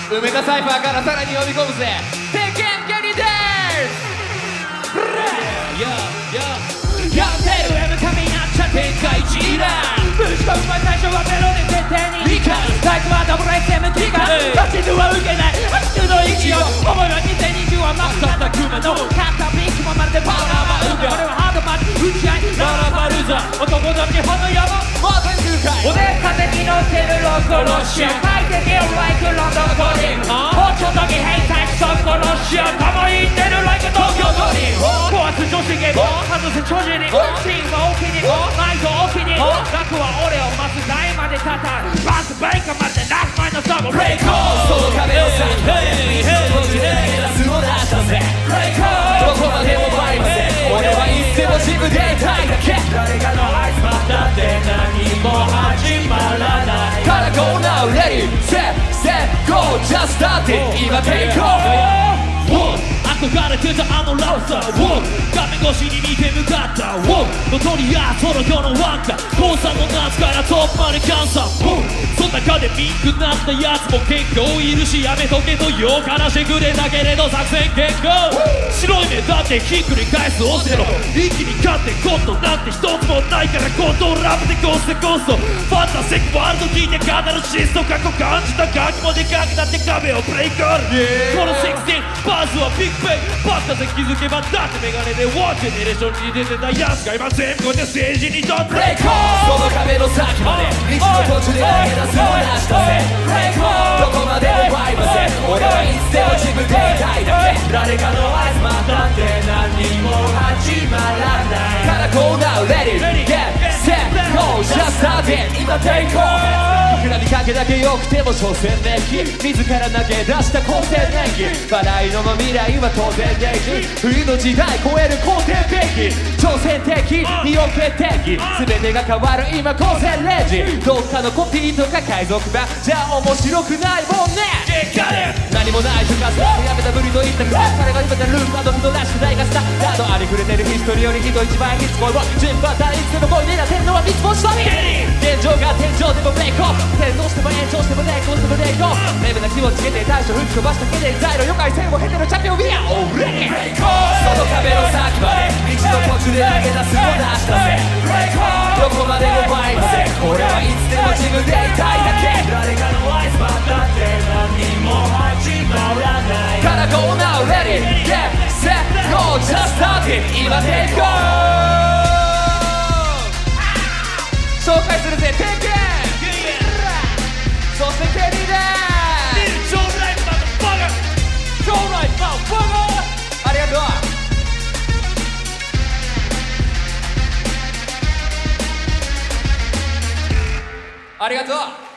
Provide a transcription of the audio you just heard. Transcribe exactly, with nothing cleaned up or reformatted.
梅田サイファーからさらに呼び込むぜテークエムキャリーですやってる M 神になっちゃ天下一だぶち込む前最初はベロで絶対に理解タイプはダブル エスエムティー がバチドは受けないアクティブの息を思いはにせんにじゅうはマックスだった熊のカッターピックもまるでパワーマウンド俺はハードマッチ打ち合いララバルーザ男の日本の山もう全空海俺風に乗ってるロコロシア快適を like ロンドンコリン包丁研ぎ兵隊クソコロシアかもいってる like 東京都に壊す女子ゲーム外せ長寿にチームはお気に内臓お気に楽は俺を待つ台までたたるバンクベイカーまでラフマイのサブブレイクその壁をさ途中で投げ出すの出したぜブレイクどこまでもバイブぜ俺はいつでも自分でいたいだけ誰かのアイスマンだって何も始まらないから Go now ready set set go just start it 今 take off憧れてたあのラウサー画面越しに見て向かったのとりあえずその世のワンダ高さの夏からトップまでキャンサーその中でミンクなったやつも結構いるしやめとけとよう話してくれたけれど作戦結構白い目だってひっくり返すオセロ一気に勝ってコントなんて一つもないからコントラップでゴーストゴーストファンタセックワールド聞いてカタルシスト過去感じたガキもでかくなって壁をブレイクアウトこのじゅうろくバーズはビッグバッタで気づけばだってメガネでワンジェネレーションに出てたやつが今全部で政治にとってブレイクその壁の先まで道の途中で投げ出すのなしたぜブレイクどこまでもバイブぜ俺はいつでも自分でいたいだけ誰かのアイスマンだって何も始まらないから Go now ready get set go just start it 今 take offいくら見かけだけ良くても所詮年季自ら投げ出した光線年季笑いの未来は当然年季冬の時代超える後天兵器挑戦的身を決定器全てが変わる今午前れいじどっかのコピーとか海賊版じゃ面白くないもんね何もない瞬間スタートやめたぶりといったか彼が今じゃループアドフのらしくないがしたガードありふれてるヒストリーより人一番いつ恋は順番対いつでも恋になってるのは三つ星のみ現状が天井でもブレイクオフ天どうしても炎上してもねこうしてもねこうレベルな気をつけて対処吹き飛ばしたけで材料余界線を経てるチャンピオン We are already その壁の先まで道の途中で投げ出すの出したぜどこまでもバイブぜ俺はいつでも自分でいたいだけ誰かのアイスマンだって何も始まらないから Go now ready get set go just start it 今 take off 紹介するぜ テークエムそしてケリーです超ライブマンバカ超ライブマンバカありがとうありがとう